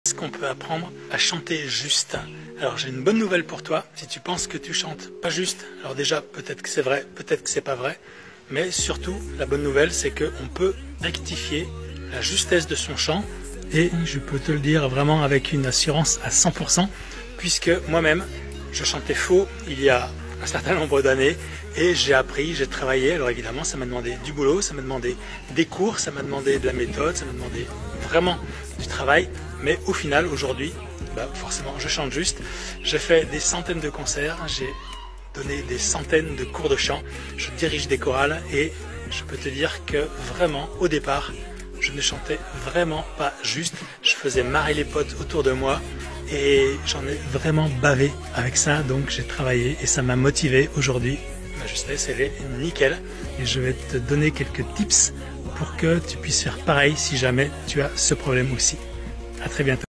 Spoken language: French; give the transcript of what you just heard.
Est-ce qu'on peut apprendre à chanter juste? Alors j'ai une bonne nouvelle pour toi. Si tu penses que tu chantes pas juste, alors déjà peut-être que c'est vrai, peut-être que c'est pas vrai, mais surtout la bonne nouvelle c'est qu'on peut rectifier la justesse de son chant, et je peux te le dire vraiment avec une assurance à 100%, puisque moi-même je chantais faux il y a un certain nombre d'années et j'ai appris, j'ai travaillé. Alors évidemment ça m'a demandé du boulot, ça m'a demandé des cours, ça m'a demandé de la méthode, ça m'a demandé vraiment du travail, mais au final aujourd'hui forcément je chante juste. J'ai fait des centaines de concerts, j'ai donné des centaines de cours de chant, je dirige des chorales et je peux te dire que vraiment au départ je ne chantais vraiment pas juste, je faisais marrer les potes autour de moi et j'en ai vraiment bavé avec ça, donc j'ai travaillé et ça m'a motivé. Aujourd'hui ma justesse elle est nickel et je vais te donner quelques tips pour que tu puisses faire pareil si jamais tu as ce problème aussi. À très bientôt.